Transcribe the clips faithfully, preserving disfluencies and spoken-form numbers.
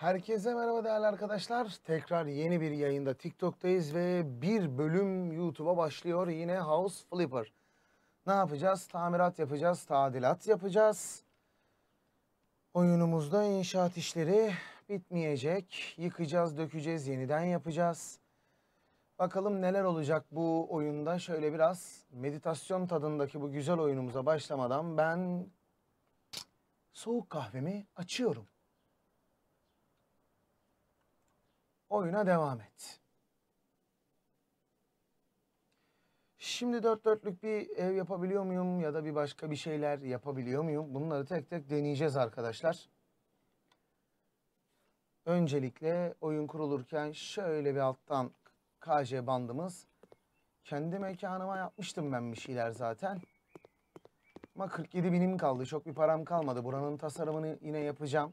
Herkese merhaba değerli arkadaşlar. Tekrar yeni bir yayında TikTok'tayız ve bir bölüm YouTube'a başlıyor. Yine House Flipper. Ne yapacağız? Tamirat yapacağız, tadilat yapacağız. Oyunumuzda inşaat işleri bitmeyecek. Yıkacağız, dökeceğiz, yeniden yapacağız. Bakalım neler olacak bu oyunda. Şöyle biraz meditasyon tadındaki bu güzel oyunumuza başlamadan ben soğuk kahvemi açıyorum. Oyuna devam et. Şimdi dört dörtlük bir ev yapabiliyor muyum ya da bir başka bir şeyler yapabiliyor muyum? Bunları tek tek deneyeceğiz arkadaşlar. Öncelikle oyun kurulurken şöyle bir alttan K J bandımız. Kendi mekanıma yapmıştım ben bir şeyler zaten. Ama kırk yedi binim kaldı. Çok bir param kalmadı. Buranın tasarımını yine yapacağım.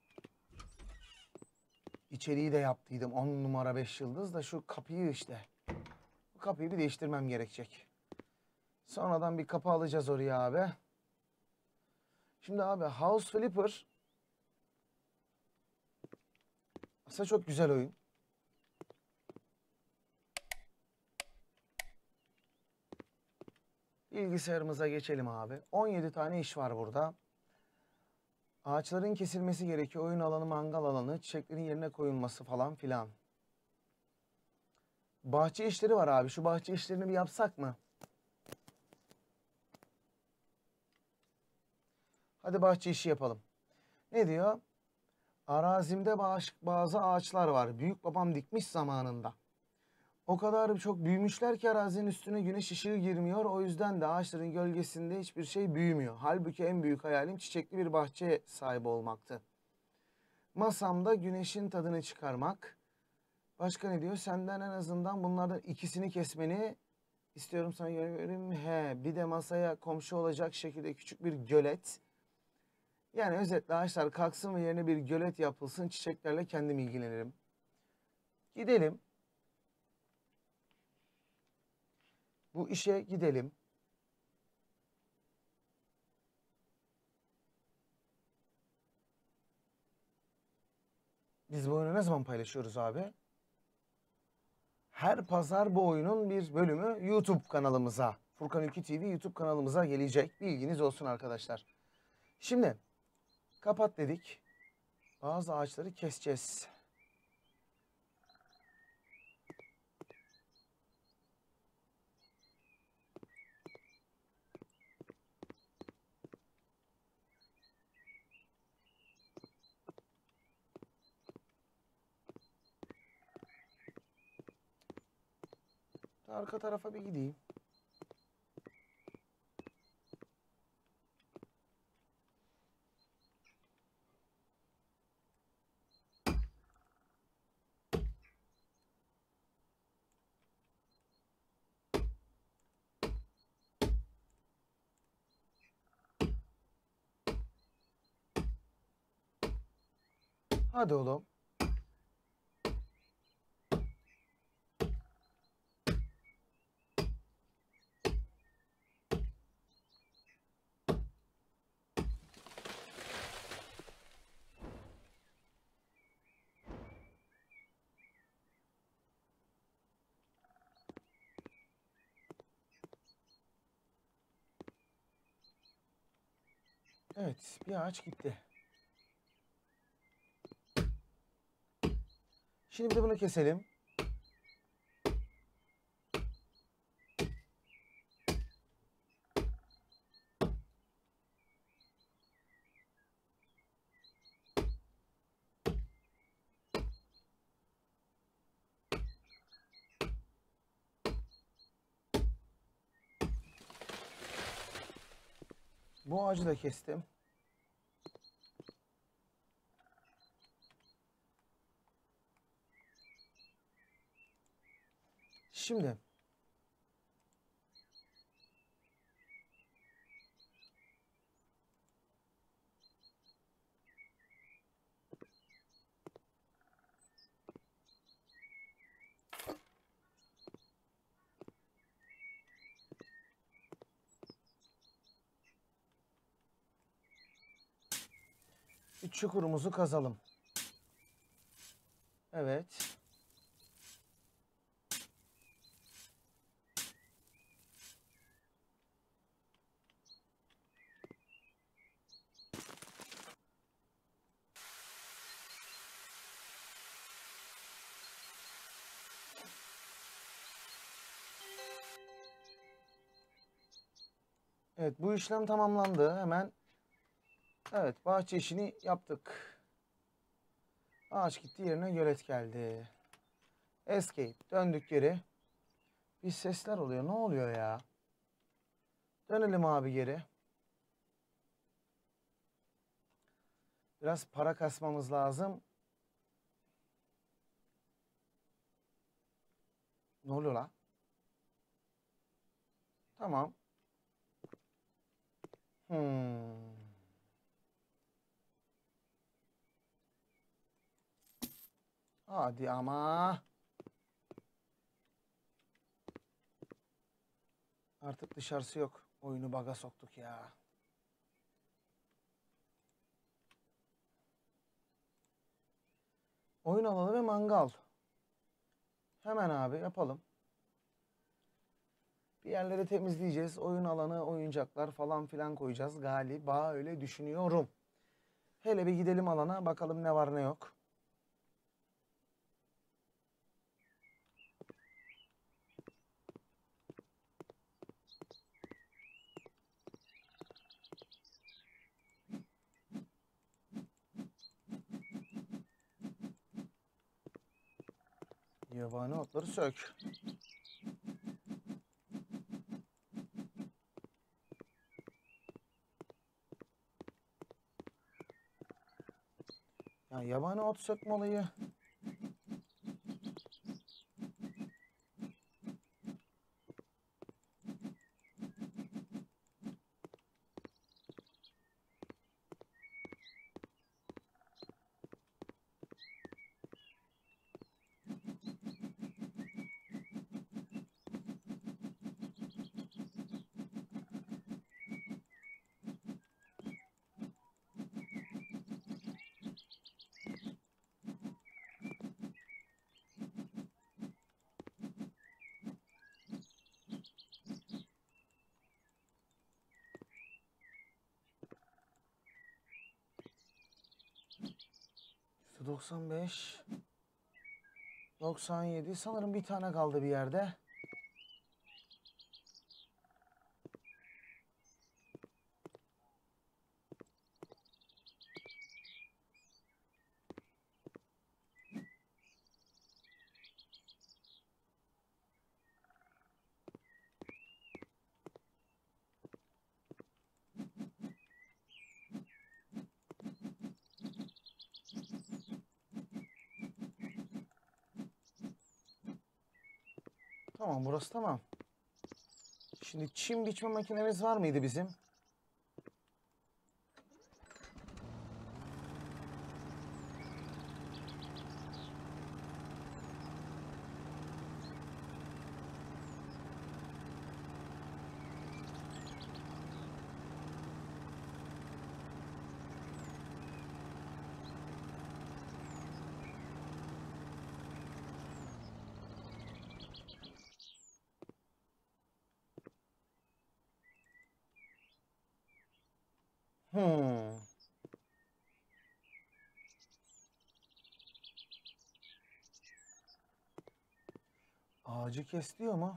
İçeriği de yaptıydım. on numara beş yıldız da şu kapıyı işte. Bu kapıyı bir değiştirmem gerekecek. Sonradan bir kapı alacağız oraya abi. Şimdi abi House Flipper aslında çok güzel oyun. Bilgisayarımıza geçelim abi. on yedi tane iş var burada. Ağaçların kesilmesi gerekiyor. Oyun alanı, mangal alanı, çiçeklerin yerine koyulması falan filan. Bahçe işleri var abi. Şu bahçe işlerini bir yapsak mı? Hadi bahçe işi yapalım. Ne diyor? Arazimde bazı ağaçlar var. Büyük babam dikmiş zamanında. O kadar çok büyümüşler ki arazinin üstüne güneş ışığı girmiyor. O yüzden de ağaçların gölgesinde hiçbir şey büyümüyor. Halbuki en büyük hayalim çiçekli bir bahçe sahibi olmaktı. Masamda güneşin tadını çıkarmak. Başka ne diyor? Senden en azından bunlardan ikisini kesmeni istiyorum, sana görüyorum. He, bir de masaya komşu olacak şekilde küçük bir gölet. Yani özetle ağaçlar kalksın ve yerine bir gölet yapılsın. Çiçeklerle kendim ilgilenirim. Gidelim. Bu işe gidelim. Biz bu oyunu ne zaman paylaşıyoruz abi? Her pazar bu oyunun bir bölümü YouTube kanalımıza, Furkan Ülkü T V YouTube kanalımıza gelecek. Bilginiz olsun arkadaşlar. Şimdi kapat dedik. Bazı ağaçları keseceğiz. Arka tarafa bir gideyim. Hadi oğlum. Evet, bir ağaç gitti. Şimdi bir de bunu keselim. Bu ağacı da kestim. Şimdi bir çukurumuzu kazalım. Evet. Evet, bu işlem tamamlandı. Hemen evet, bahçe işini yaptık. Ağaç gitti, yerine gölet geldi. Escape. Döndük geri. Bir sesler oluyor. Ne oluyor ya? Dönelim abi geri. Biraz para kasmamız lazım. Ne oluyor la? Tamam. Hmm. Hadi ama. Artık dışarısı yok. Oyunu baga soktuk ya. Oyun alanı ve mangal. Hemen abi yapalım. Bir yerleri temizleyeceğiz. Oyun alanı, oyuncaklar falan filan koyacağız. Galiba öyle düşünüyorum. Hele bir gidelim alana, bakalım ne var ne yok. Yabani otları sök. Ya yabani ot sökme olayı. doksan beş. doksan yedi. Sanırım bir tane kaldı bir yerde. Tamam, burası tamam. Şimdi çim biçme makinemiz var mıydı bizim? Hmm. Ağacı kes diyor mu?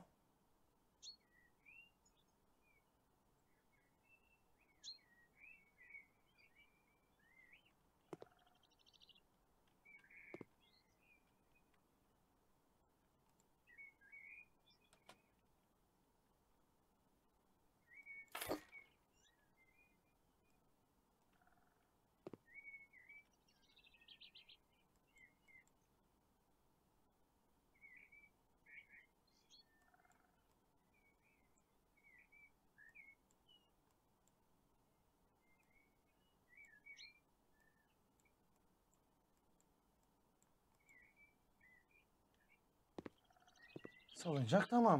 Salıncak tamam.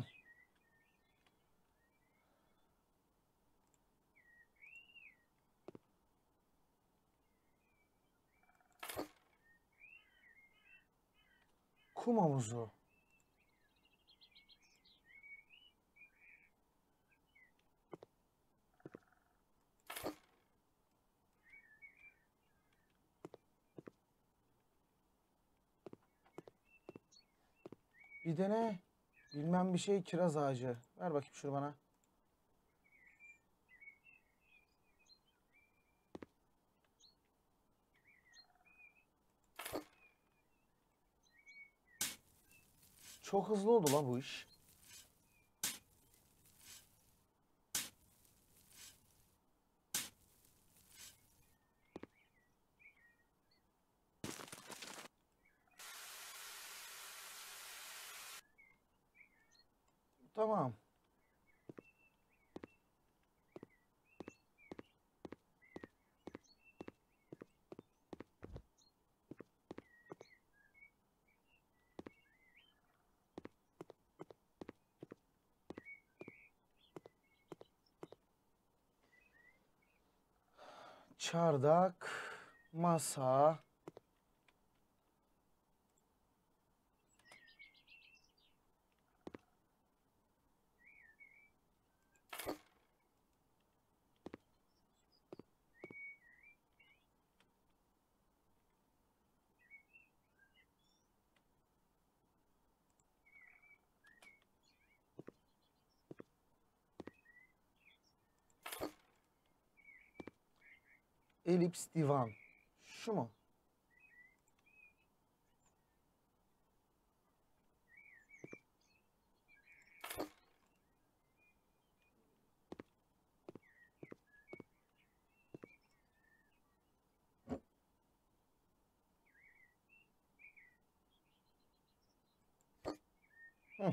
Kum havuzu. Bir de ne? Bilmem bir şey kiraz ağacı. Ver bakayım şunu bana. Çok hızlı oldu la bu iş. Tamam. Çardak, masa. Elips divan. Şu mu? Hı.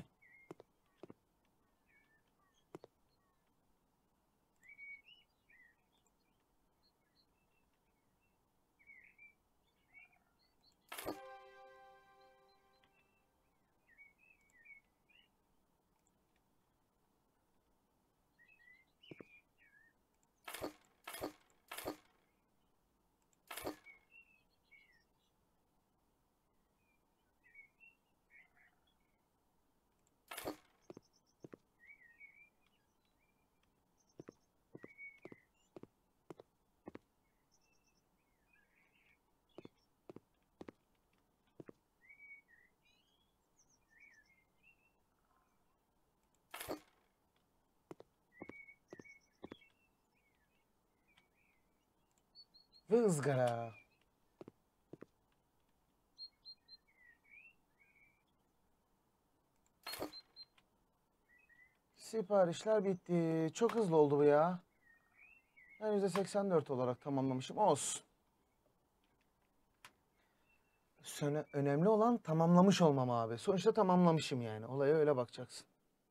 Ve ızgara. Siparişler bitti. Çok hızlı oldu bu ya. Ben yüzde seksen dört olarak tamamlamışım. Olsun. Söne, önemli olan tamamlamış olmam abi. Sonuçta tamamlamışım yani. Olaya öyle bakacaksın.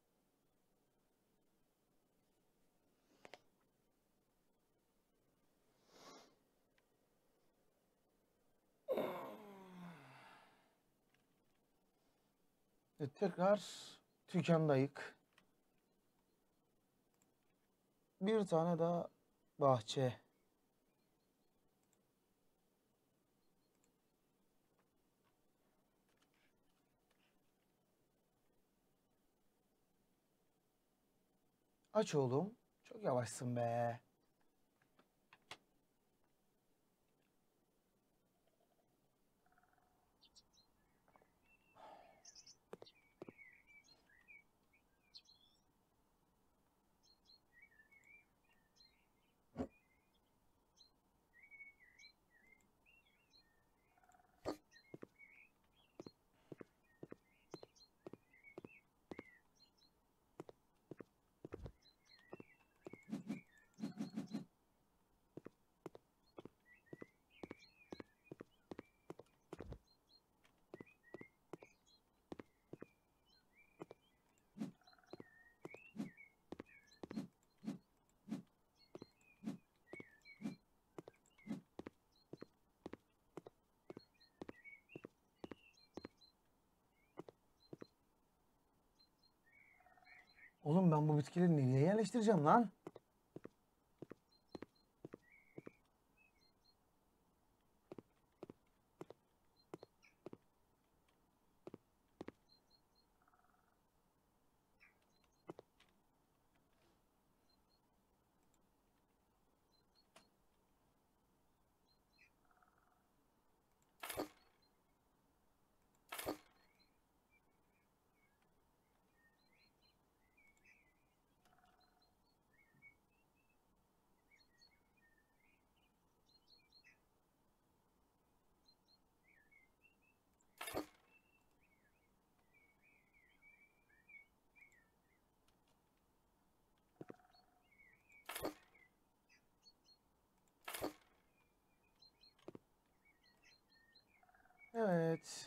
E, tekrar dükkandayık. Bir tane daha bahçe. Aç oğlum. Çok yavaşsın be. Oğlum ben bu bitkileri nereye yerleştireceğim lan? Evet.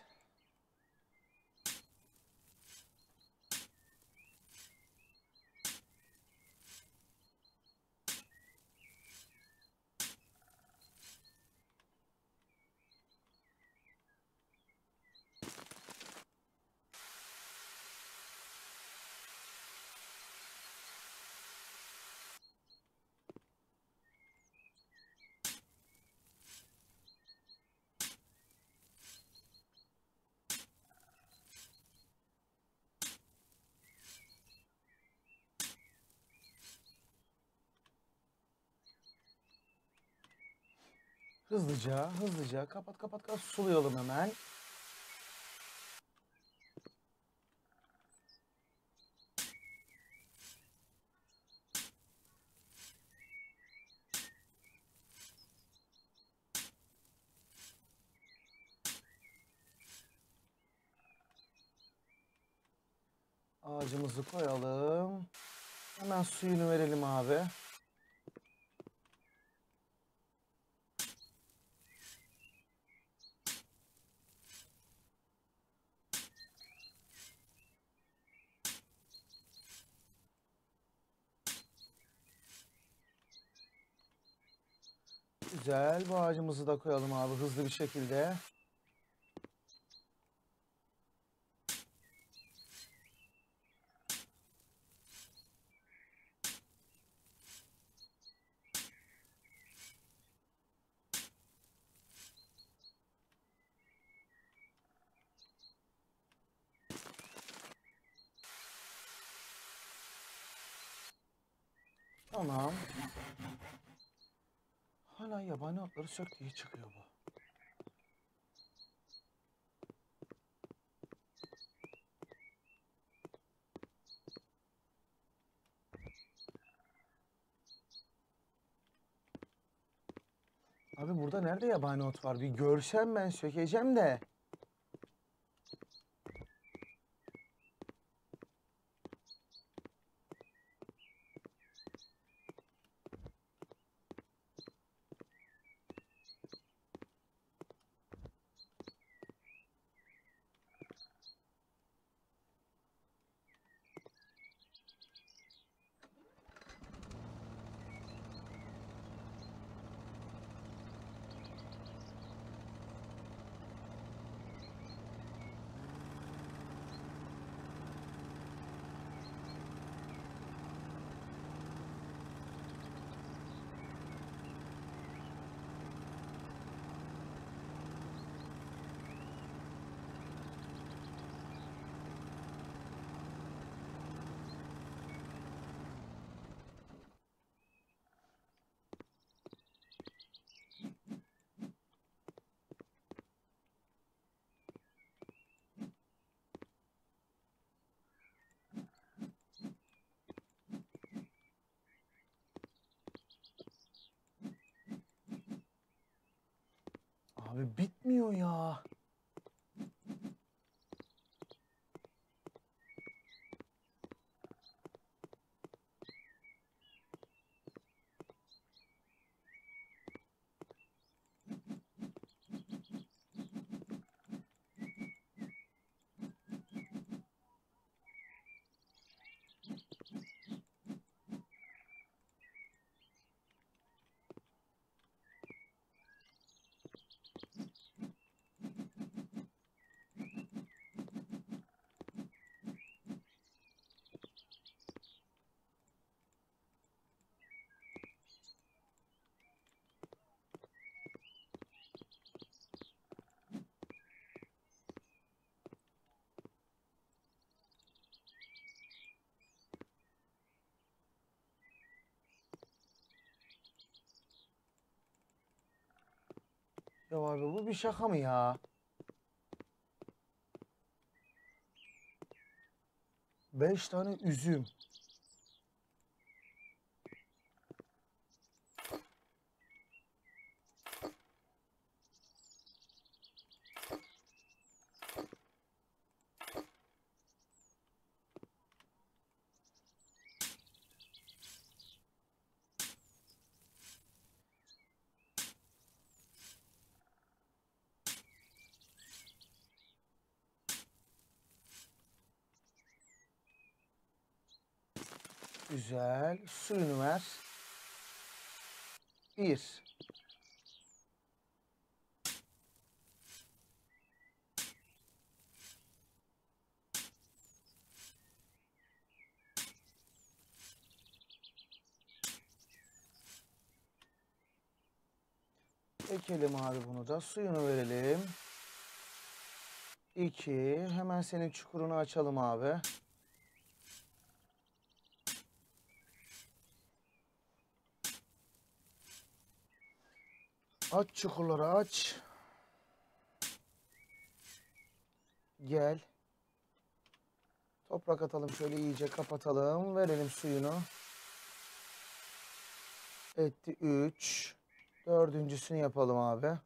Hızlıca, hızlıca kapat kapat kapat sulayalım hemen. Ağacımızı koyalım. Hemen suyunu verelim abi. Güzel. Bu ağacımızı da koyalım abi hızlı bir şekilde. Tamam. Hala yabani otları sök diye çıkıyor bu. Abi burada nerede yabani ot var? Bir görsem ben sökeceğim de. Abi bitmiyor ya. Ya abi bu bir şaka mı ya? Beş tane üzüm. Güzel. Suyunu ver. Bir. Ekelim abi bunu da. Suyunu verelim. İki. Hemen senin çukurunu açalım abi. Aç çukurları aç. Gel. Toprak atalım şöyle iyice kapatalım. Verelim suyunu. Etti üç. Dördüncüsünü yapalım abi.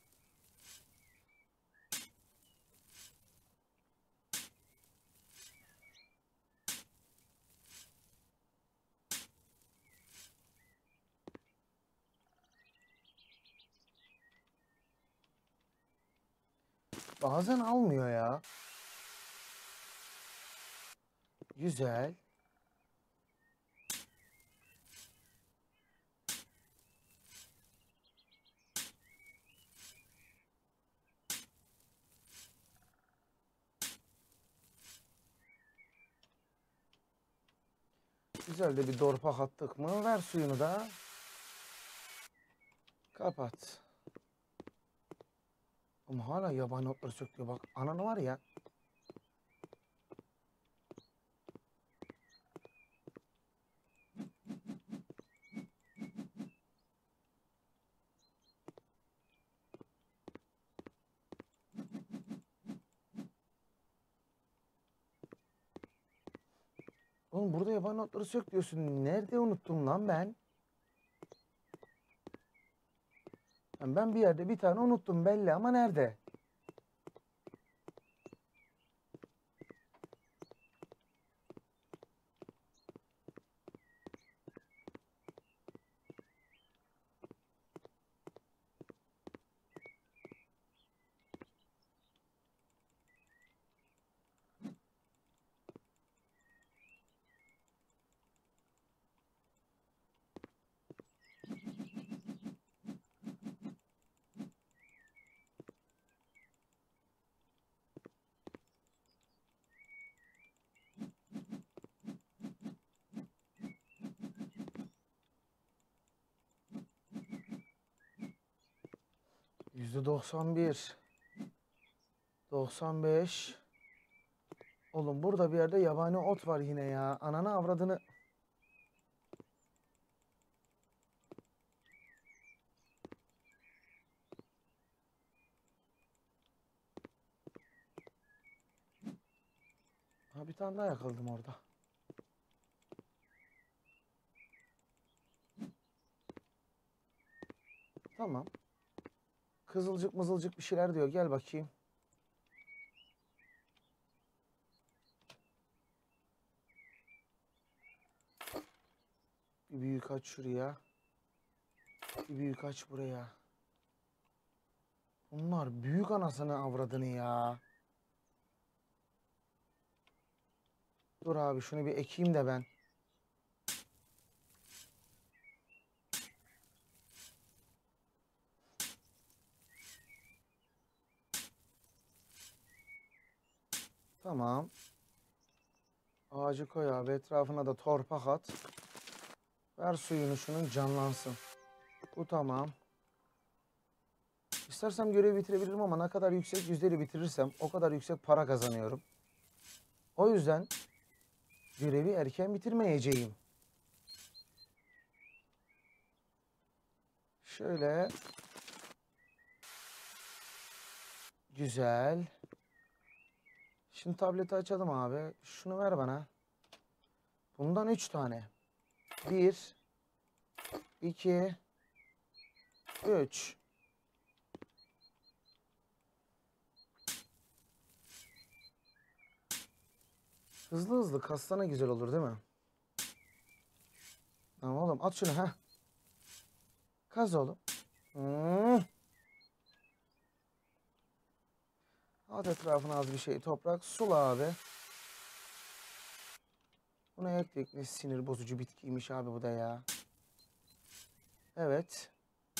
Bazen almıyor ya. Güzel. Güzel de bir dorpak attık mı? Ver suyunu da. Kapat. Ama hala yabani otları söküyor. Bak ananı var ya. Oğlum burada yabani otları sök diyorsun. Nerede unuttum lan ben? Ben bir yerde bir tane unuttum belli ama nerede? Yüzde doksan bir. doksan beş. Oğlum burada bir yerde yabani ot var yine ya. Ananı avradını. Ha bir tane daha yakaladım orada. Tamam. Kızılcık mızılcık bir şeyler diyor. Gel bakayım. Bir büyük aç şuraya. Bir büyük aç buraya. Bunlar büyük anasını avradını ya. Dur abi şunu bir ekeyim de ben. Tamam. Ağacı koy abi. Etrafına da torpak at. Ver suyunu şunun canlansın. Bu tamam. İstersem görevi bitirebilirim ama ne kadar yüksek yüzdeyle bitirirsem o kadar yüksek para kazanıyorum. O yüzden görevi erken bitirmeyeceğim. Şöyle. Güzel. Şimdi tableti açalım abi. Şunu ver bana. Bundan üç tane. Bir. iki. Üç. Hızlı hızlı kastana güzel olur değil mi? Tamam oğlum at şunu ha. Kaz oğlum. Hmm. At etrafına az bir şey toprak. Sula abi. Buna ekledik. Ne sinir bozucu bitkiymiş abi bu da ya. Evet.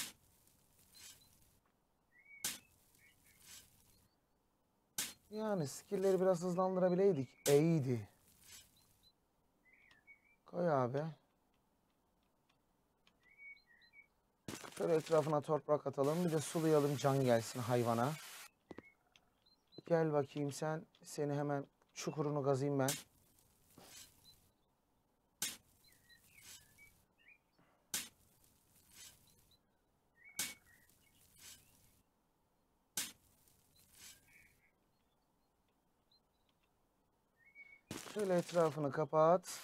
Yani skill'leri biraz hızlandırabileydik. İyiydi. Koy abi. Şöyle etrafına toprak atalım. Bir de sulayalım, can gelsin hayvana. Gel bakayım sen. Seni hemen çukurunu kazayım ben. Şöyle etrafını kapat.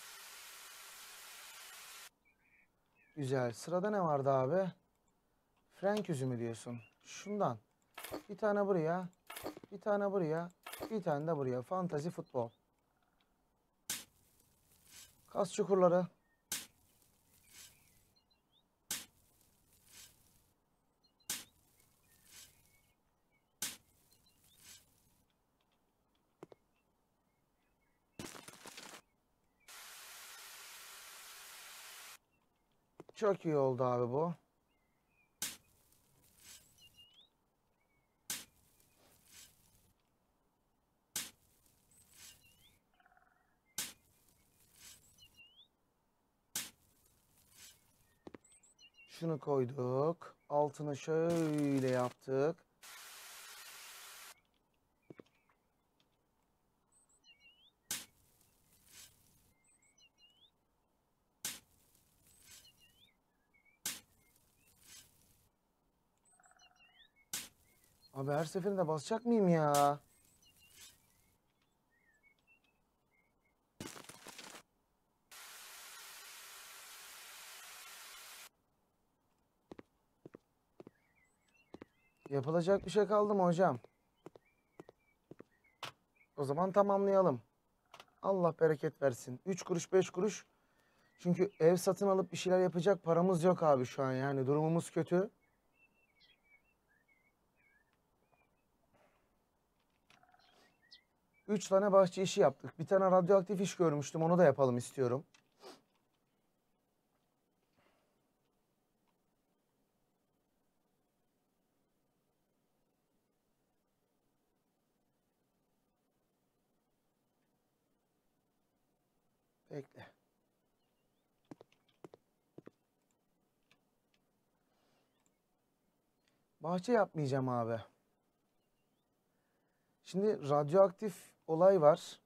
Güzel. Sırada ne vardı abi? Frank üzümü diyorsun. Şundan. Bir tane buraya. Bir tane buraya. Bir tane de buraya. Fantazi futbol. Kas çukurları. Çok iyi oldu abi bu. Şunu koyduk. Altını şöyle yaptık. Abi her seferinde basacak mıyım ya? Yapılacak bir şey kaldı mı hocam? O zaman tamamlayalım. Allah bereket versin. Üç kuruş beş kuruş. Çünkü ev satın alıp bir şeyler yapacak paramız yok abi şu an, yani durumumuz kötü. Üç tane bahçe işi yaptık. Bir tane radyoaktif iş görmüştüm. Onu da yapalım istiyorum. Bekle. Bahçe yapmayacağım abi. Şimdi radyoaktif olay var.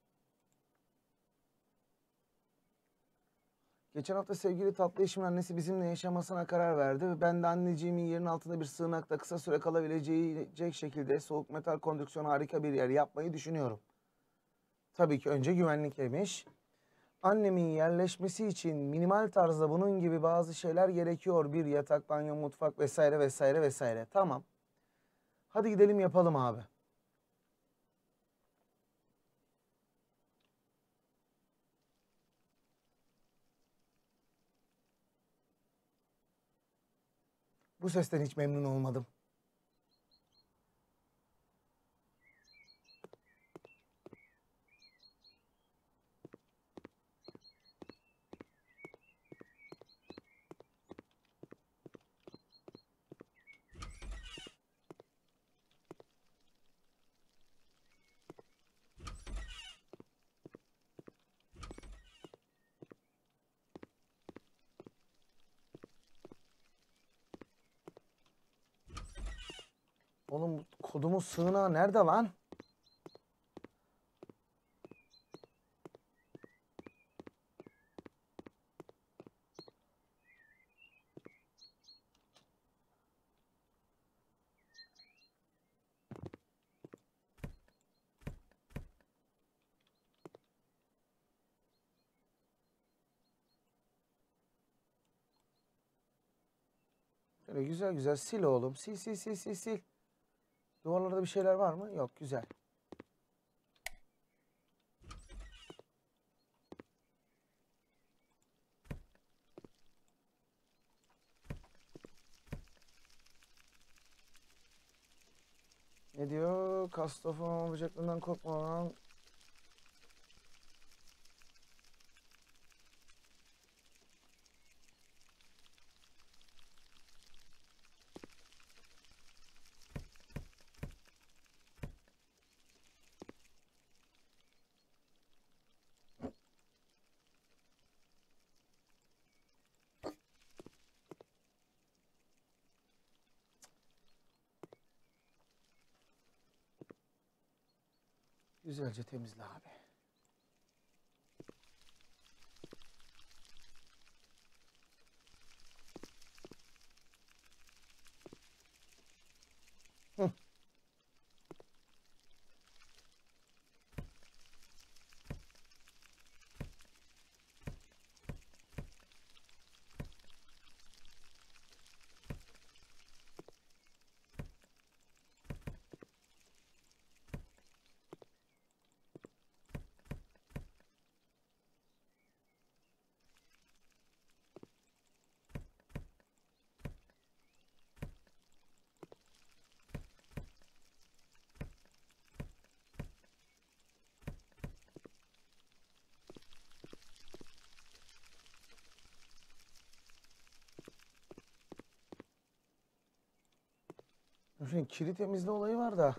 Geçen hafta sevgili tatlı eşimin annesi bizimle yaşamasına karar verdi ve ben de anneciğimin yerin altında bir sığınakta kısa süre kalabileceği şekilde soğuk metal kondüksiyon harika bir yer yapmayı düşünüyorum. Tabii ki önce güvenliklemiş. Annemin yerleşmesi için minimal tarzda bunun gibi bazı şeyler gerekiyor. Bir yatak, banyo, mutfak vesaire vesaire vesaire. Tamam. Hadi gidelim yapalım abi. Bu sesten hiç memnun olmadım. Oğlum kodumun sığınağı nerede lan? Böyle güzel güzel sil oğlum. Sil sil sil sil sil. Duvarlarda bir şeyler var mı? Yok, güzel. Ne diyor? Kastofon bıçaklığından korkmadan. Güzelce temizle abi. Hı. Şimdi kiri temizle olayı var da.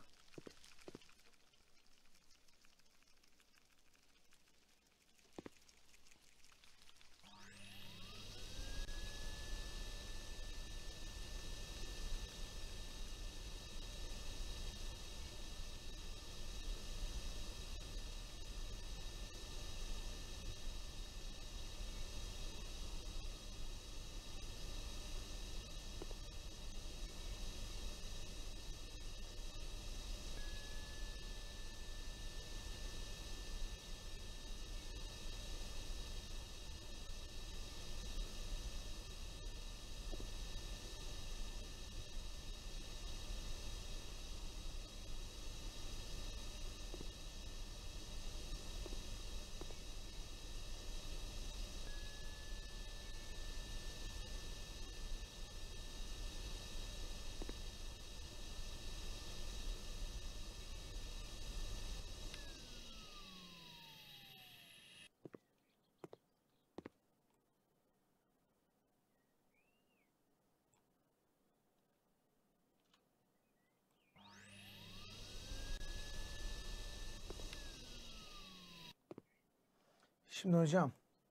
Şimdi hocam.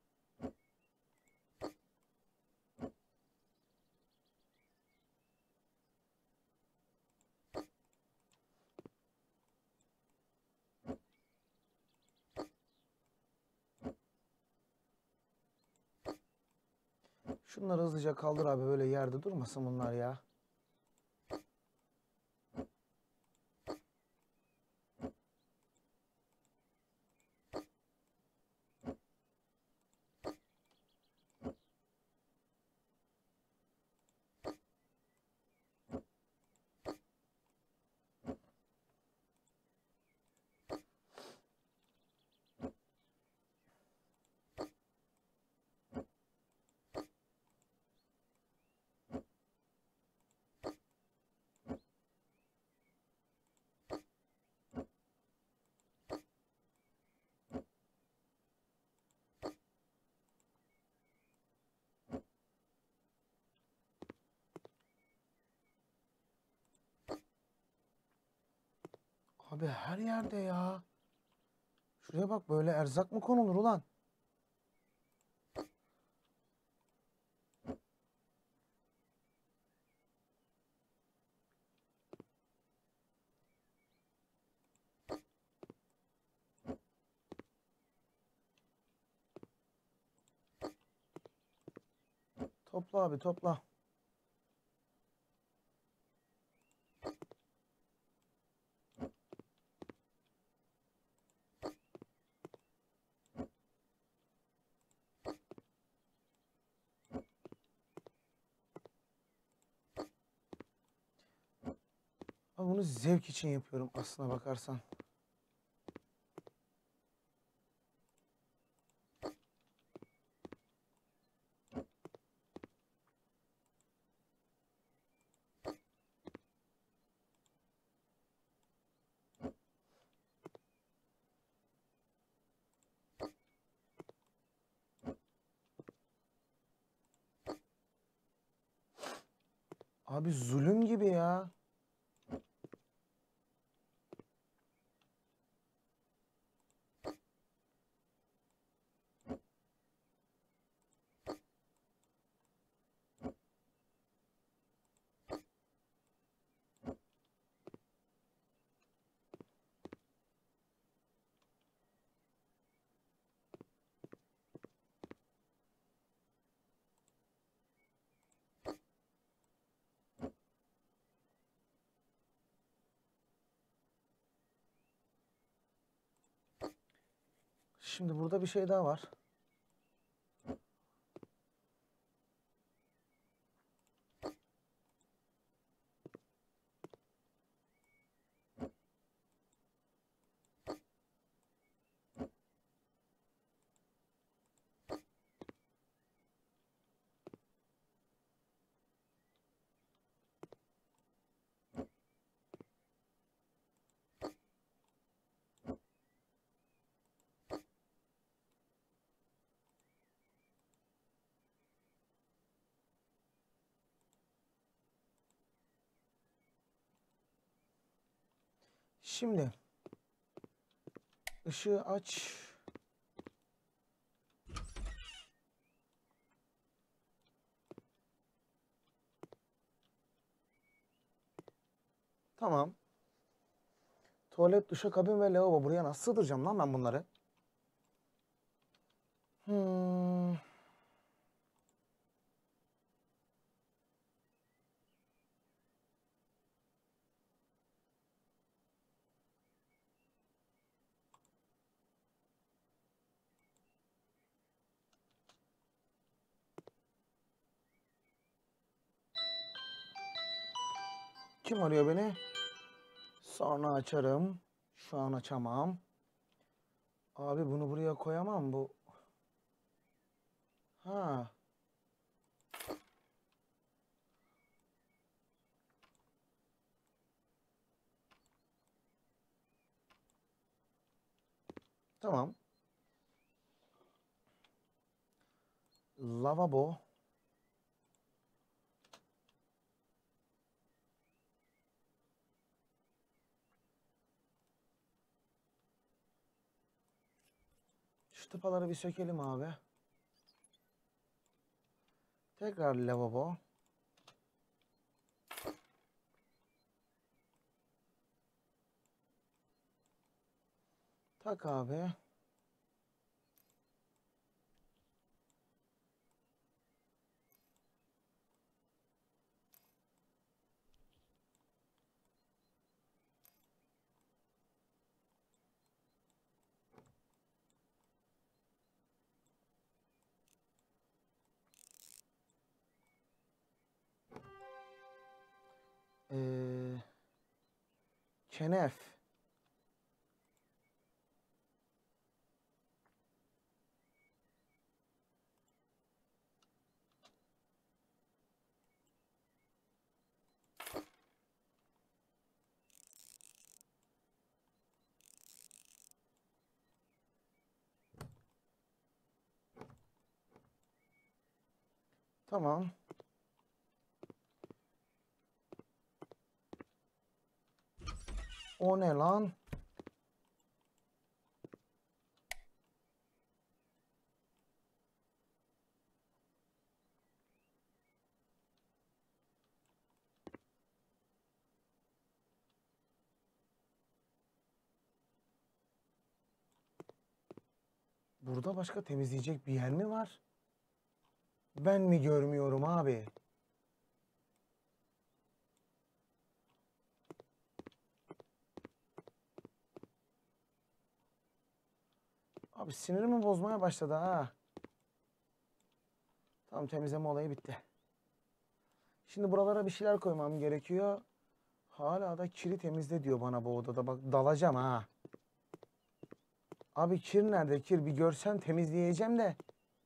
Şunları hızlıca kaldır abi, böyle yerde durmasın bunlar ya. Abi her yerde ya. Şuraya bak, böyle erzak mı konulur ulan? Topla abi, topla. Abi bunu zevk için yapıyorum aslına bakarsan. Abi zulüm gibi ya. Şimdi burada bir şey daha var. Şimdi ışığı aç. Tamam. Tuvalet, duşakabin ve lavabo. Buraya nasıl sığdıracağım lan ben bunları? Hmm. Kim arıyor beni? Sonra açarım. Şu an açamam. Abi bunu buraya koyamam bu. Ha. Tamam. Lavabo. Şu tıpaları bir sökelim abi. Tekrar lavabo. Tak abi. Ee, Kenef. Tamam. O ne lan? Burada başka temizleyecek bir yer mi var? Ben mi görmüyorum abi? Abi sinirimi bozmaya başladı ha. Tamam, temizleme olayı bitti. Şimdi buralara bir şeyler koymam gerekiyor. Hala da kiri temizle diyor bana bu odada. Bak dalacağım ha. Abi kir nerede? Kir bir görsem temizleyeceğim de.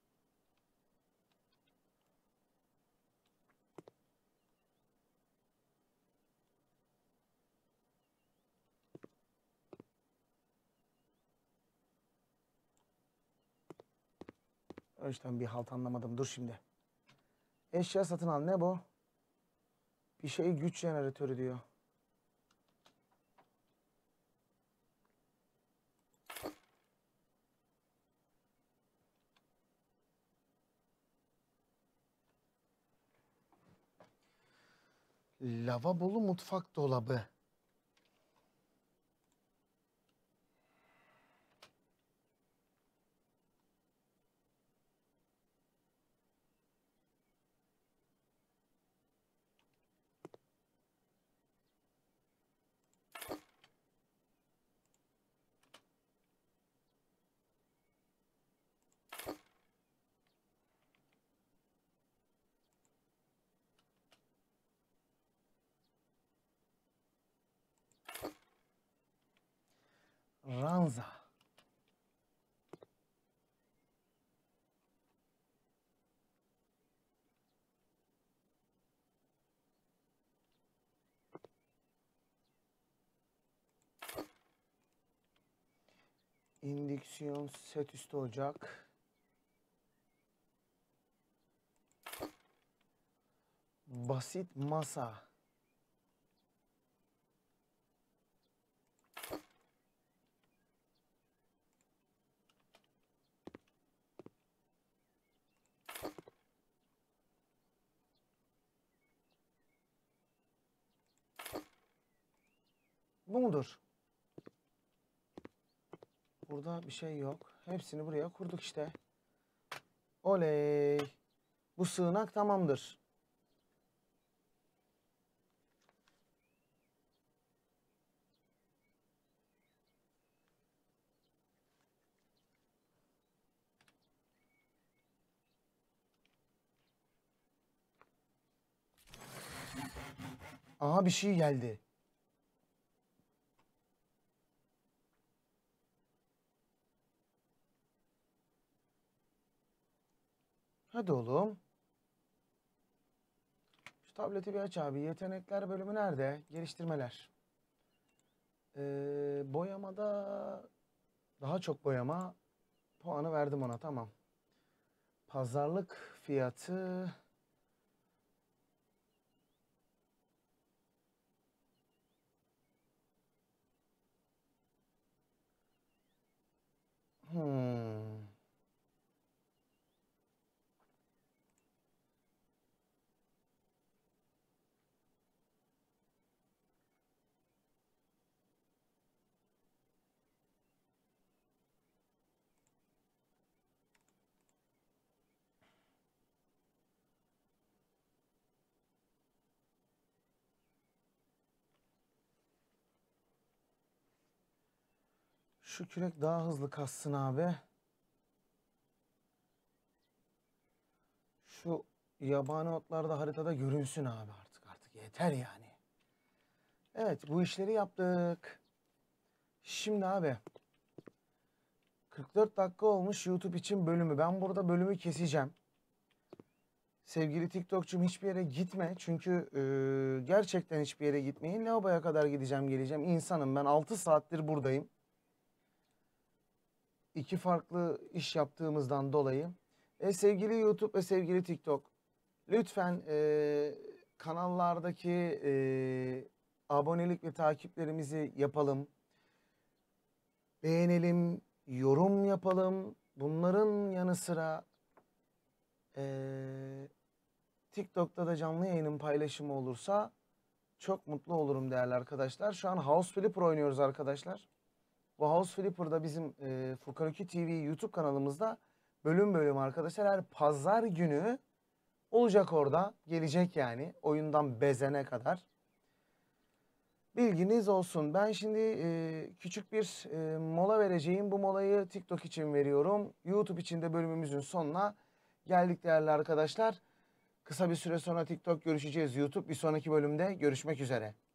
O yüzden bir halt anlamadım. Dur şimdi. Eşya satın al. Ne bu? Bir şey güç jeneratörü diyor. Lavabolu mutfak dolabı. Ranza. İndüksiyon set üstü ocak. Basit masa. Bu mudur? Burada bir şey yok. Hepsini buraya kurduk işte. Oley. Bu sığınak tamamdır. Aha bir şey geldi. Hadi oğlum. Şu tableti bir aç abi. Yetenekler bölümü nerede? Geliştirmeler. Ee, boyamada daha çok boyama puanı verdim ona. Tamam. Pazarlık fiyatı. Hmm. Şu kürek daha hızlı kassın abi. Şu yabani otlar da haritada görünsün abi artık. Artık yeter yani. Evet, bu işleri yaptık. Şimdi abi kırk dört dakika olmuş YouTube için bölümü. Ben burada bölümü keseceğim. Sevgili TikTok'cum hiçbir yere gitme. Çünkü e, gerçekten hiçbir yere gitmeyin. Lavaboya kadar gideceğim geleceğim. İnsanım ben, altı saattir buradayım. İki farklı iş yaptığımızdan dolayı. E, sevgili YouTube ve sevgili TikTok. Lütfen e, kanallardaki e, abonelik ve takiplerimizi yapalım. Beğenelim, yorum yapalım. Bunların yanı sıra e, TikTok'ta da canlı yayının paylaşımı olursa çok mutlu olurum değerli arkadaşlar. Şu an House Flipper oynuyoruz arkadaşlar. Bu House Flipper'da bizim e, Furkan Ökü T V YouTube kanalımızda bölüm bölüm arkadaşlar. Her pazar günü olacak orada. Gelecek yani. Oyundan bezene kadar. Bilginiz olsun. Ben şimdi e, küçük bir e, mola vereceğim. Bu molayı TikTok için veriyorum. YouTube için de bölümümüzün sonuna geldik değerli arkadaşlar. Kısa bir süre sonra TikTok görüşeceğiz. YouTube bir sonraki bölümde görüşmek üzere.